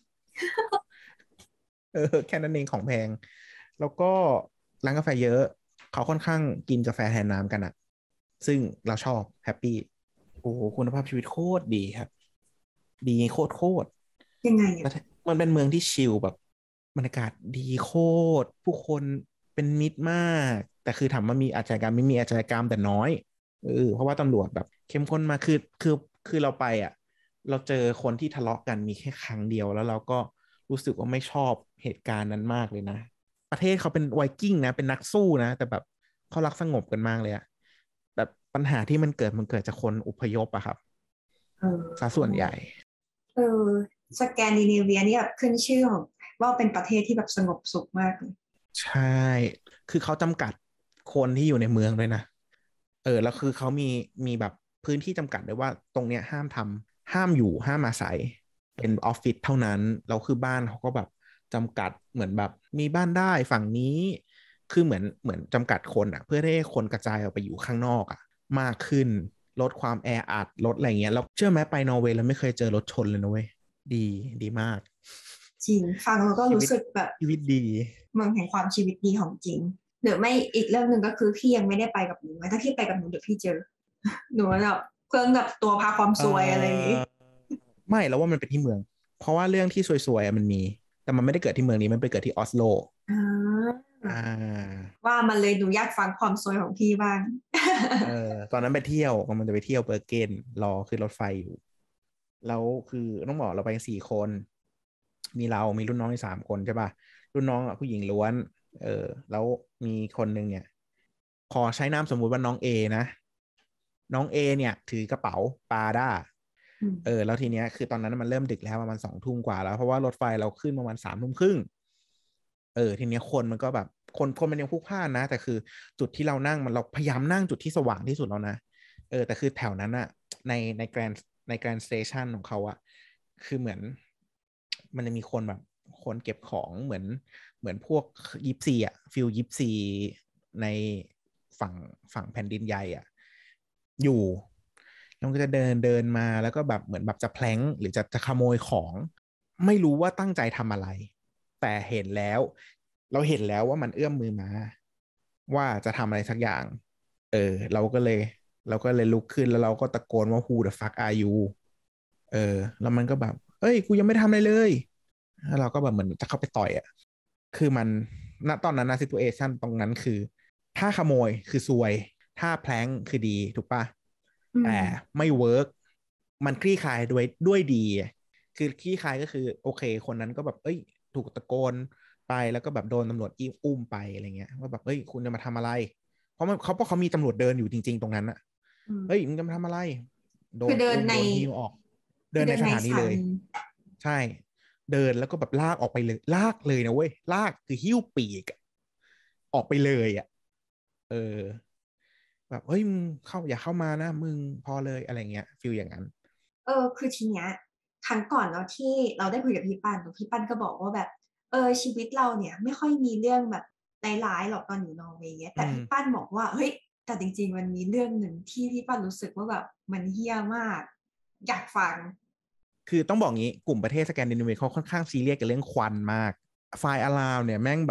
เออแค่นั้นเองของแพงแล้วก็ร้านกาแฟเยอะเขาค่อนข้างกินกาแฟแทนน้ำกันอะซึ่งเราชอบแฮปปี้โอ้โหคุณภาพชีวิตโคตรดีครับดีโคตรโคตรยังไงแล้วอะมันเป็นเมืองที่ชิลแบบบรรยากาศดีโคตรผู้คนเป็นมิตรมากแต่คือถามว่ามีอาชญากรรมไม่มีอาชญากรรมแต่น้อยเออเพราะว่าตำรวจแบบเข้มข้นมากคือคือคือเราไปอ่ะเราเจอคนที่ทะเลาะกันมีแค่ครั้งเดียวแล้วเราก็รู้สึกว่าไม่ชอบเหตุการณ์นั้นมากเลยนะประเทศเขาเป็นไวกิ้งนะเป็นนักสู้นะแต่แบบเขารักสงบกันมากเลยอะแบบปัญหาที่มันเกิดมันเกิดจากคนอพยพอะครับเอซะส่วนใหอญ่เออสแกนดิเนเวียนี่แบบขึ้นชื่อของว่าเป็นประเทศที่แบบสงบสุขมากเลยใช่ คือเขาจำกัดคนที่อยู่ในเมืองด้วยนะ เออ แล้วคือเขามีมีแบบพื้นที่จำกัดด้วยว่าตรงเนี้ยห้ามทำห้ามอยู่ห้ามอาศัยเป็นออฟฟิศเท่านั้นแล้วคือบ้านเขาก็แบบจำกัดเหมือนแบบมีบ้านได้ฝั่งนี้คือเหมือนเหมือนจำกัดคนอ่ะเพื่อให้คนกระจายออกไปอยู่ข้างนอกอ่ะมากขึ้นลดความแออัดลดอะไรเงี้ยแล้วเชื่อไหมไปนอร์เวย์แล้วไม่เคยเจอรถชนเลยนะเว้ยดีดีมากจริงฟังแล้วก็รู้ชีวิตสึกแบบชีวิตดีเมืองแห่งความชีวิตดีของจริงหรือไม่อีกเรื่องหนึ่งก็คือพี่ยังไม่ได้ไปกับหนูถ้าพี่ไปกับหนูเดี๋ยวพี่เจอหนูแบบเครื่องแบบตัวพาความเอซวยอะไรอย่างงี้อไม่แล้วว่ามันเป็นที่เมืองเพราะว่าเรื่องที่ซวยๆอะมันมีแต่มันไม่ได้เกิดที่เมืองนี้มันไปเกิดที่ออสโลอ่าอ่าว่ามันเลยหนูอยากฟังความซวยของพี่บ้างเออตอนนั้นไปเที่ยวมันจะไปเที่ยวเบอร์เกนรอขึ้นรถไฟอยู่แล้วคือต้องบอกเราไปสี่คนมีเรามีรุ่นน้องอีกสามคนใช่ป่ะรุ่นน้องอ่ะผู้หญิงล้วนเออแล้วมีคนหนึ่งเนี่ยขอใช้นามสมมุติว่าน้องเอนะน้องเอเนี่ยถือกระเป๋าปาด้าอืมเออแล้วทีเนี้ยคือตอนนั้นมันเริ่มดึกแล้วประมาณสองทุ่มกว่าแล้วเพราะว่ารถไฟเราขึ้นประมาณสามทุ่มครึ่งเออทีเนี้ยคนมันก็แบบคนคนมันยังพลุกพล่านนะแต่คือจุดที่เรานั่งมันเราพยายามนั่งจุดที่สว่างที่สุดแล้วนะ เออแต่คือแถวนั้นอะในในแกรนในแกรนสเตชันของเขาอะคือเหมือนมันจะมีคนแบบคนเก็บของเหมือนเหมือนพวกยิปซีอะฟิลยิปซีในฝั่งฝั่งแผ่นดินใหญ่อะอยู่แล้วมันก็จะเดินเดินมาแล้วก็แบบเหมือนแบบจะแพลงหรือจะจะขโมยของไม่รู้ว่าตั้งใจทำอะไรแต่เห็นแล้วเราเห็นแล้วว่ามันเอื้อมมือมาว่าจะทำอะไรสักอย่าง เออเราก็เลยเราก็เลยลุกขึ้นแล้วเราก็ตะโกนว่า who the fuck are you เออแล้วมันก็แบบเอ้ยกูยังไม่ทำอะไรเลยแล้วเราก็แบบเหมือนจะเข้าไปต่อยอ่ะคือมันณตอนนั้นนะซิทูเอชันตรงนั้นคือถ้าขโมยคือซวยถ้าแพลงคือดีถูกปะอืแต่มไม่เวิร์กมันคลี่คลายด้วยด้วยดีคือคลี่คลายก็คือโอเคคนนั้นก็แบบเอ้ยถูกตะโกนไปแล้วก็แบบโดนตำรวจอีอุ้มไปอะไรเงี้ยว่าแบบเอ้ยคุณจะมาทำอะไร เพราะมันเขาเพราะเขามีตำรวจเดินอยู่จริงๆตรงนั้นอะอืมเฮ้ยมึงจะมาทำอะไรโดคือเดินในนอุ้มโดนหิ้วออกเดินในคือเดินในสถานีเลยสถานีใช่เดินแล้วก็แบบลากออกไปเลยลากเลยนะเว้ยลากคือหิ้วปีกอะออกไปเลยอ่ะเออแบบเฮ้ยมึงเข้าอย่าเข้ามานะมึงพอเลยอะไรเงี้ยฟิลอย่างนั้นเออคือทีเนี้ยครั้งก่อนเนาะที่เราได้คุยกับพี่ปั้นพี่ปั้นก็บอกว่าแบบเออชีวิตเราเนี่ยไม่ค่อยมีเรื่องแบบร้ายๆหรอกตอนอยู่นอร์เวย์เนี่ยอืมแต่พี่ปั้นบอกว่าเฮ้ยแต่จริงๆมันมีเรื่องหนึ่งที่พี่ปั้นรู้สึกว่าแบบมันเหี้ยมากอยากฟังคือต้องบอกงี้กลุ่มประเทศสแกนดิเนเวียเขาค่อนข้างซีเรียสกับเรื่องควันมากไฟอะลามเนี่ยแม่งแบบ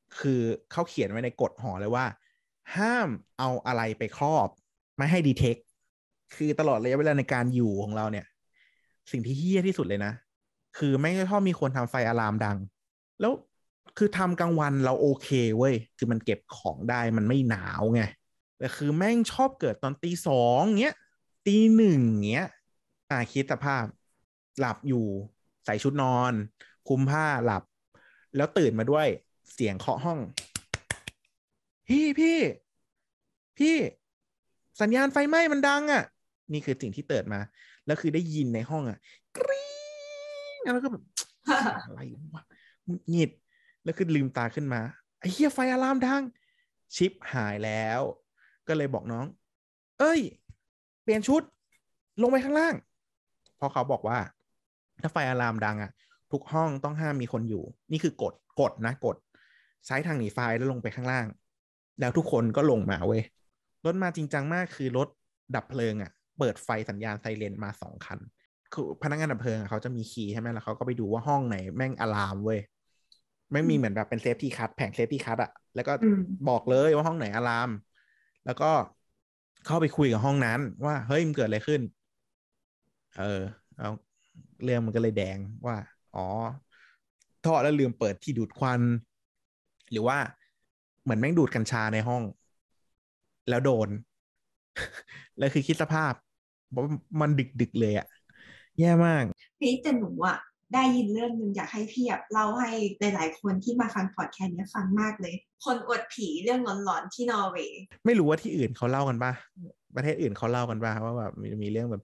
คือเขาเขียนไว้ในกฎหอเลยว่าห้ามเอาอะไรไปครอบไม่ให้ดีเทคคือตลอดระยะเวลาในการอยู่ของเราเนี่ยสิ่งที่เฮี้ยที่สุดเลยนะคือไม่ชอบมีคนทำไฟอะลามดังแล้วคือทำกลางวันเราโอเคเว้ยคือมันเก็บของได้มันไม่หนาวไงแต่คือแม่งชอบเกิดตอนตีสองเงี้ยตีหนึ่งเงี้ยอ่าคิดสภาพหลับอยู่ใส่ชุดนอนคลุมผ้าหลับแล้วตื่นมาด้วยเสียงเคาะห้องพี่พี่พี่สัญญาณไฟไหม้มันดังอ่ะนี่คือสิ่งที่เติดมาแล้วคือได้ยินในห้องอ่ะกรี๊งแล้วก็แบบอะไรวะหงิดแล้วคือลืมตาขึ้นมาไอ้เหี้ยไฟอะลามดังชิปหายแล้วก็เลยบอกน้องเอ้ยเปลี่ยนชุดลงไปข้างล่างเพราะเขาบอกว่าถ้าไฟอะลามดังอ่ะทุกห้องต้องห้ามมีคนอยู่นี่คือกฎกฎนะกฎซ้ายทางหนีไฟแล้วลงไปข้างล่างแล้วทุกคนก็ลงมาเว้ยรถมาจริงจังมากคือรถดับเพลิงอ่ะเปิดไฟสัญญาณไซเรนมาสองคันคือพนักงานดับเพลิงเขาจะมีคีย์ใช่ไหมแล้วเขาก็ไปดูว่าห้องไหนแม่งอะลามเว้ยแม่งมีเหมือนแบบเป็นเซฟตี้คัทแผงเซฟตี้คัทอ่ะแล้วก็บอกเลยว่าห้องไหนอะลามแล้วก็เข้าไปคุยกับห้องนั้นว่าเฮ้ยมันเกิดอะไรขึ้นเออเอาเรื่องมันก็เลยแดงว่าอ๋อท่อแล้วลืมเปิดที่ดูดควันหรือว่าเหมือนแม่งดูดกัญชาในห้องแล้วโดน แล้วคือคิดสภาพว่ามันดึกดึกเลยอะแย่มากพี่แต่หนูอะได้ยินเรื่องหนึ่งอยากให้พี่แบบเล่าให้หลายๆคนที่มาฟังพอดแคสต์เนี้ยฟังมากเลยคนอวดผีเรื่องหลอนๆที่นอร์เวย์ไม่รู้ว่าที่อื่นเขาเล่ากันป่ะประเทศอื่นเขาเล่ากันป่ะว่าแบบมีมีเรื่องแบบ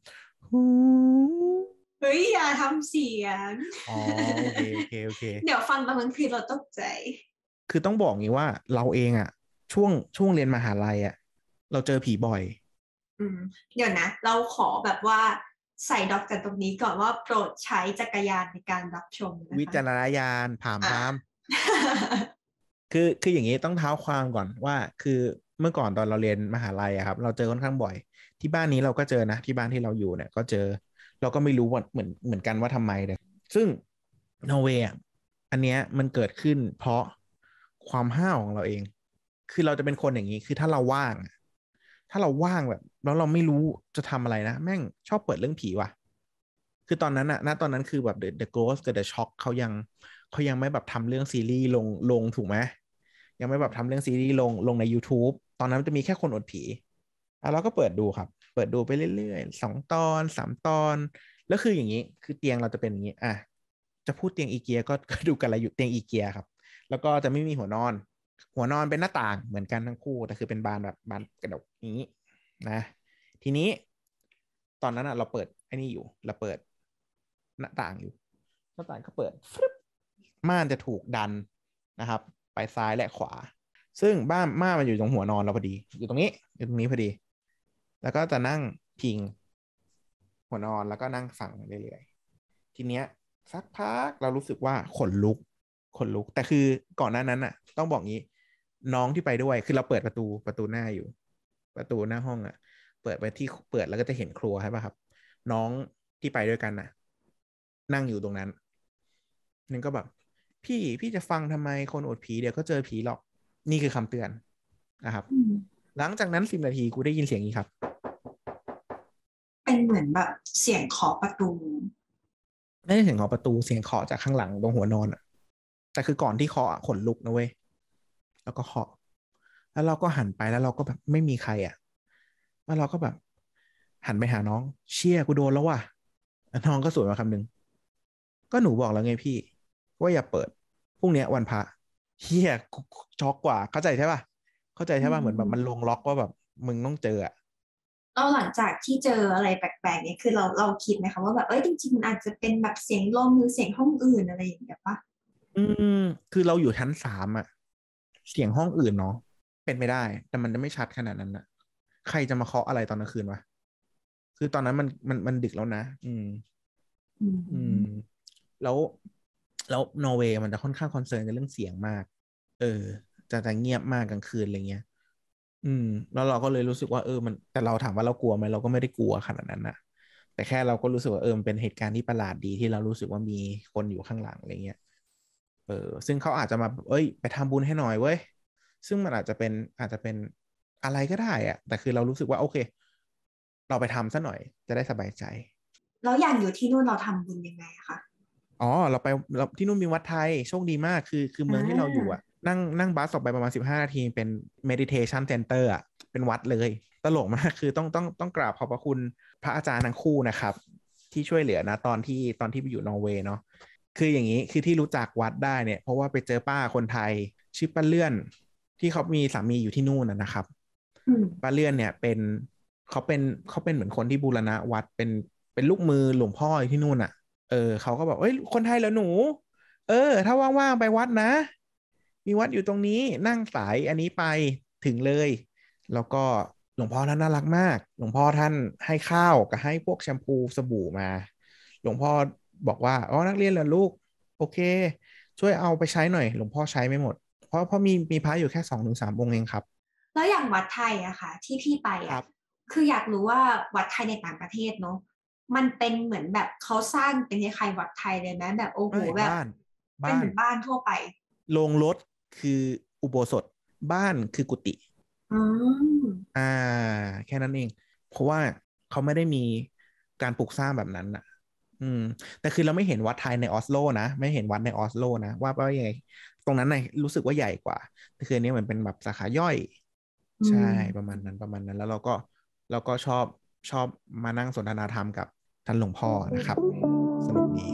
เฮ้ยอย่าทำเสียงอ๋อโอเคโอเคโอเคเดี๋ยวฟังตอนกลางคืนเราตกใจคือต้องบอกงี้ว่าเราเองอะช่วงช่วงเรียนมหาลัยอะเราเจอผีบ่อยอืมเดี๋ยวนะเราขอแบบว่าใส่ดอกกันตรงนี้ก่อนว่าโปรดใช้จักรยานในการรับชมนะคะวิจารณญาณผามอ่ะพาม คือคืออย่างนี้ต้องเท้าความก่อนว่าคือเมื่อก่อนตอนเราเรียนมหาลัยอะครับเราเจอค่อนข้างบ่อยที่บ้านนี้เราก็เจอนะที่บ้านที่เราอยู่เนี่ยก็เจอเราก็ไม่รู้ว่าเหมือนเหมือนกันว่าทำไมเลยซึ่งนอร์เวย์อะอันเนี้ยมันเกิดขึ้นเพราะความห้าวของเราเองคือเราจะเป็นคนอย่างนี้คือถ้าเราว่างอะถ้าเราว่างแบบแล้วเราไม่รู้จะทำอะไรนะแม่งชอบเปิดเรื่องผีว่ะคือตอนนั้นอะณตอนนั้นคือแบบ The The Ghost กับ The Shock เขายังเขายังไม่แบบทำเรื่องซีรีส์ลงลงถูกไหม ยังไม่แบบทำเรื่องซีรีส์ลงลงใน YouTube ตอนนั้นมันจะมีแค่คนอดผีอ่ะเราก็เปิดดูครับเปิดดูไปเรื่อยๆสองตอนสามตอนแล้วคืออย่างนี้คือเตียงเราจะเป็นอย่างนี้อ่ะจะพูดเตียงอีเกียก็ก็ดูกันละอยู่เตียงอีเกียครับแล้วก็จะไม่มีหัวนอนหัวนอนเป็นหน้าต่างเหมือนกันทั้งคู่แต่คือเป็นบานแบบบานกระดกอย่างนี้นะทีนี้ตอนนั้นอ่ะเราเปิดไอ้นี่อยู่เราเปิดหน้าต่างอยู่หน้าต่างก็เปิดฟึบม่านจะถูกดันนะครับไปซ้ายและขวาซึ่งบ้านม่านมันอยู่ตรงหัวนอนเราพอดีอยู่ตรงนี้อยู่ตรงนี้พอดีแล้วก็จะนั่งพิงหัวนอนแล้วก็นั่งฟังเรื่อยๆทีเนี้ยสักพักเรารู้สึกว่าขนลุกขนลุกแต่คือก่อนหน้านั้นน่ะต้องบอกงี้น้องที่ไปด้วยคือเราเปิดประตูประตูหน้าอยู่ประตูหน้าห้องอ่ะเปิดไปที่เปิดแล้วก็จะเห็นครัวใช่ป่ะครับน้องที่ไปด้วยกันน่ะนั่งอยู่ตรงนั้นนั่นก็แบบพี่พี่จะฟังทำไมคนอดผีเดี๋ยวก็เจอผีหรอกนี่คือคำเตือนนะครับหลังจากนั้นสิบนาทีกูได้ยินเสียงนี้ครับเป็นเหมือนแบบเสียงเคาะประตูไม่ใช่เสียงเคาะประตูเสียงเคาะจากข้างหลังตรงหัวนอนอ่ะแต่คือก่อนที่เคาะอะขนลุกนะเว้ยแล้วก็เคาะแล้วเราก็หันไปแล้วเราก็แบบไม่มีใครอ่ะแล้วเราก็แบบหันไปหาน้องเชี่ยกูโดนแล้วว่ะแล้วน้องก็สวนมาคำหนึ่งก็หนูบอกแล้วไงพี่ว่าอย่าเปิดพรุ่งเนี้ยวันพระเฮียกูช็อกกว่าเข้าใจใช่ป่ะเข้าใจอืใช่ป่ะเหมือนแบบมันลมงล็อกว่าแบบมึงต้องเจออ่ะเราหลังจากที่เจออะไรแปลกๆเนี่ยคือเราเราคิดไหมคะว่าแบบเอ้ยจริงๆมันอาจจะเป็นแบบเสียงลมหรือเสียงห้องอื่นอะไรอย่างเงี้ยปะอืมคือเราอยู่ชั้นสามอะเสียงห้องอื่นเนาะเป็นไม่ได้แต่มันจะไม่ชัดขนาดนั้นนะใครจะมาเคาะอะไรตอนกลางคืนวะคือตอนนั้นมันมันมันดึกแล้วนะอืมอือืมมแล้วแล้วนอร์เวย์มันจะค่อนข้างคอนเซิร์นกับเรื่องเสียงมากเออจะจะเงียบมากกลางคืนอะไรเงี้ยอืมแล้วเราก็เลยรู้สึกว่าเออมันแต่เราถามว่าเรากลัวไหมเราก็ไม่ได้กลัวขนาดนั้นนะแต่แค่เราก็รู้สึกว่าเออมันเป็นเหตุการณ์ที่ประหลาดดีที่เรารู้สึกว่ามีคนอยู่ข้างหลังอะไรเงี้ยเออซึ่งเขาอาจจะมาเอ้ยไปทำบุญให้หน่อยเว้ยซึ่งมันอาจจะเป็นอาจจะเป็นอะไรก็ได้อะแต่คือเรารู้สึกว่าโอเคเราไปทำซะหน่อยจะได้สบายใจแล้วอย่างอยู่ที่นู่นเราทำบุญยังไงอะคะอ๋อเราไปเราที่นู่นมีวัดไทยโชคดีมากคือคืออ่เมืองที่เราอยู่อ่ะานั่งนั่งบัสออกไปประมาณสิบห้านาทีเป็น meditation center อ่ะเป็นวัดเลยตลกมากคือต้องต้องต้องกราบขอบพระคุณพระอาจารย์ทั้งคู่นะครับที่ช่วยเหลือนะตอนที่ตอนที่ไปอยู่นอร์เวย์เนาะคืออย่างนี้คือที่รู้จักวัดได้เนี่ยเพราะว่าไปเจอป้าคนไทยชื่อป้าเลื่อนที่เขามีสามีอยู่ที่นู่นนะนะครับอืมป้าเลื่อนเนี่ยเป็นเขาเป็นเขาเป็นเหมือนคนที่บูรณะวัดเป็นเป็นลูกมือหลวงพ่ออยู่ที่นู่นอ่ะ เออเขาก็บอกเอ้ยคนไทยเหรอหนูเออถ้าว่างๆไปวัดนะมีวัดอยู่ตรงนี้นั่งสายอันนี้ไปถึงเลยแล้วก็หลวงพ่อท่านน่ารักมากหลวงพ่อท่านให้ข้าวกับให้พวกแชมพูสบู่มาหลวงพ่อบอกว่าอ๋อนักเรียนเหรอลูกโอเคช่วยเอาไปใช้หน่อยหลวงพ่อใช้ไม่หมดเพราะเพราะมีมีพระอยู่แค่สองถึงสามองค์เองครับแล้วอย่างวัดไทยอะค่ะที่พี่ไปอะครับคืออยากรู้ว่าวัดไทยในต่างประเทศเนอะมันเป็นเหมือนแบบเขาสร้างเป็นคล้ายๆวัดไทยเลยไหมแบบโอ้โหไม่แบบบ้านบ้านเป็นเหมือนบ้านทั่วไปโรงรถคืออุโบสถบ้านคือกุฏิอืมอ่าแค่นั้นเองเพราะว่าเขาไม่ได้มีการปลูกสร้างแบบนั้นอ่ะอืมแต่คือเราไม่เห็นวัดไทยในออสโลนะไม่เห็นวัดในออสโลนะว่าว่ายังไงตรงนั้นน่ะรู้สึกว่าใหญ่กว่าแต่คืออันนี้เหมือนเป็นแบบสาขาย่อยอืใช่ประมาณมนั้นประมาณนั้นแล้วเราก็เราก็ชอบชอบมานั่งสนทนาธรรมกับท่านหลวงพ่อนะครับสนุกดี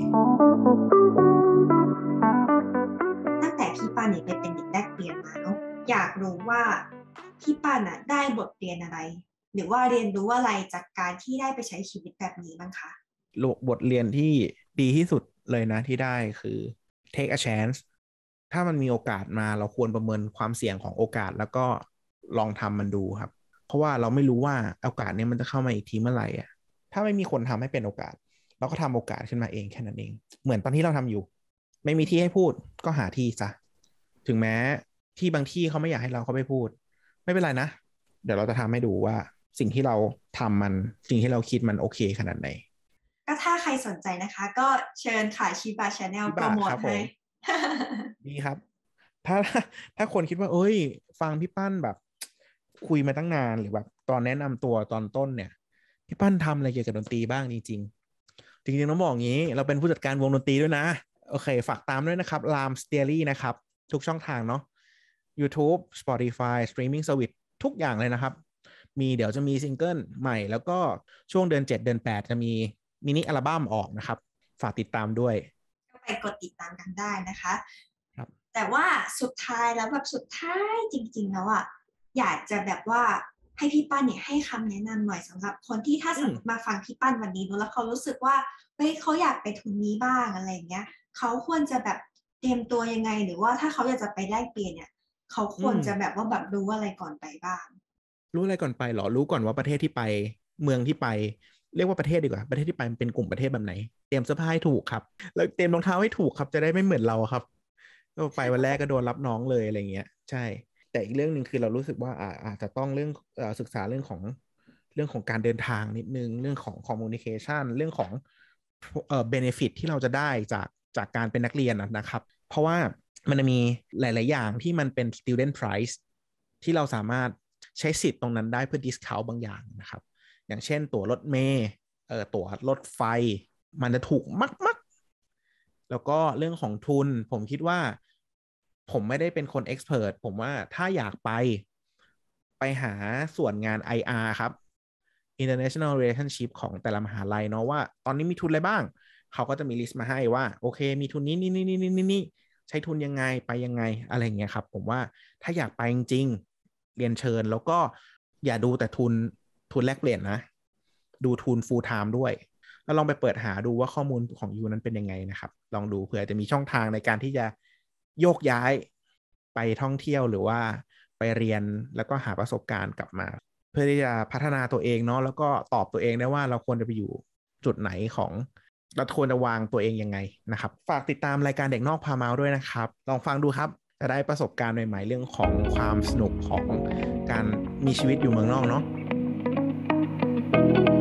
ตั้งแต่พี่ป้านเนี่ยไปเป็นเด็กแลกเปลี่ยนมาเนาะอยากรู้ว่าพี่ป้านอะได้บทเรียนอะไรหรือว่าเรียนรู้อะไรจากการที่ได้ไปใช้ชีวิตแบบนี้บ้างคะบทเรียนที่ดีที่สุดเลยนะที่ได้คือ take a chance ถ้ามันมีโอกาสมาเราควรประเมินความเสี่ยงของโอกาสแล้วก็ลองทำมันดูครับเพราะว่าเราไม่รู้ว่าโอกาสนี้มันจะเข้ามาอีกทีเมื่อไหร่อ่ะถ้าไม่มีคนทำให้เป็นโอกาสเราก็ทำโอกาสขึ้นมาเองแค่นั้นเองเหมือนตอนที่เราทำอยู่ไม่มีที่ให้พูดก็หาที่ซะถึงแม้ที่บางที่เขาไม่อยากให้เราเข้าไปพูดไม่เป็นไรนะเดี๋ยวเราจะทำให้ดูว่าสิ่งที่เราทำมันสิ่งที่เราคิดมันโอเคขนาดไหนก็ถ้าใครสนใจนะคะก็เชิญค่ะชิบาชาแนลพี่โปรโมทให้บาทครับผม ดีครับถ้าถ้าคนคิดว่าเอ้ยฟังพี่ปั้นแบบคุยมาตั้งนานหรือแบบตอนแนะนำตัวตอนต้นเนี่ยพี่ปั้นทำอะไรเกี่ยวกับดนตรีบ้างจริงๆจริงๆต้องบอกงี้เราเป็นผู้จัดการวงดนตรีด้วยนะโอเคฝากตามด้วยนะครับลามสเตียรี่นะครับทุกช่องทางเนาะ YouTube Spotify Streaming Service ทุกอย่างเลยนะครับมีเดี๋ยวจะมีซิงเกิลใหม่แล้วก็ช่วงเดือนเจ็ดเดือนแปดจะมีมินิอัลบั้มออกนะครับฝากติดตามด้วยก็ไปกดติดตามกันได้นะคะครับแต่ว่าสุดท้ายแล้วแบบสุดท้ายจริงๆแล้วอ่ะอยากจะแบบว่าให้พี่ปั้นเนี่ยให้คำแนะนำหน่อยสำหรับคนที่ถ้าสมมติมาฟังพี่ปั้นวันนี้ดูแล้วเขารู้สึกว่าเฮ้ยเขาอยากไปทุนนี้บ้างอะไรอย่างเงี้ยเขาควรจะแบบเตรียมตัวยังไงหรือว่าถ้าเขาอยากจะไปแลกเปลี่ยนเนี่ยเขาคอืมวรจะแบบว่าแบบรู้อะไรก่อนไปบ้างรู้อะไรก่อนไปเหรอรู้ก่อนว่าประเทศที่ไปเมืองที่ไปเรียกว่าประเทศดีกว่าประเทศที่ไปมันเป็นกลุ่มประเทศแบบไหนเตรียมเสื้อผ้าให้ถูกครับแล้วเตรียมรองเท้าให้ถูกครับจะได้ไม่เหมือนเราครับก็ไปวันแรกก็โดนรับน้องเลยอะไรเงี้ยใช่แต่อีกเรื่องหนึ่งคือเรารู้สึกว่าอาอาจจะต้องเรื่องเอ่อศึกษาเรื่องของเรื่องของการเดินทางนิดนึงเรื่องของคอมมูนิเคชันเรื่องของเอ่อเบเนฟิตที่เราจะได้จากจากการเป็นนักเรียนนะครับเพราะว่ามันจะมีหลาย ๆ อย่างที่มันเป็น student price ที่เราสามารถใช้สิทธิ์ตรงนั้นได้เพื่อ discount บางอย่างนะครับอย่างเช่นตั๋วรถเมล์เอ่อตั๋วรถไฟมันจะถูกมากๆแล้วก็เรื่องของทุนผมคิดว่าผมไม่ได้เป็นคน expert ผมว่าถ้าอยากไปไปหาส่วนงาน ไอ อาร์ ครับ International Relationship ของแต่ละมหาลัยเนาะว่าตอนนี้มีทุนอะไรบ้างเขาก็จะมีลิสต์มาให้ว่าโอเคมีทุนนี้นี่นี่นี่นี่นี่ใช้ทุนยังไงไปยังไงอะไรเงี้ยครับผมว่าถ้าอยากไปจริงๆเรียนเชิญแล้วก็อย่าดูแต่ทุนทุนแลกเปลี่ยนนะดูทุน full time ด้วยแล้วลองไปเปิดหาดูว่าข้อมูลของยูนั้นเป็นยังไงนะครับลองดูเผื่อจะมีช่องทางในการที่จะโยกย้ายไปท่องเที่ยวหรือว่าไปเรียนแล้วก็หาประสบการณ์กลับมา เพื่อที่จะพัฒนาตัวเองเนาะแล้วก็ตอบตัวเองได้ว่าเราควรจะไปอยู่จุดไหนของเราควรจะวางตัวเองยังไงนะครับฝากติดตามรายการเด็กนอกพาเมาส์ด้วยนะครับลองฟังดูครับจะได้ประสบการณ์ใหม่ๆเรื่องของความสนุกของการมีชีวิตอยู่เมืองนอกเนาะ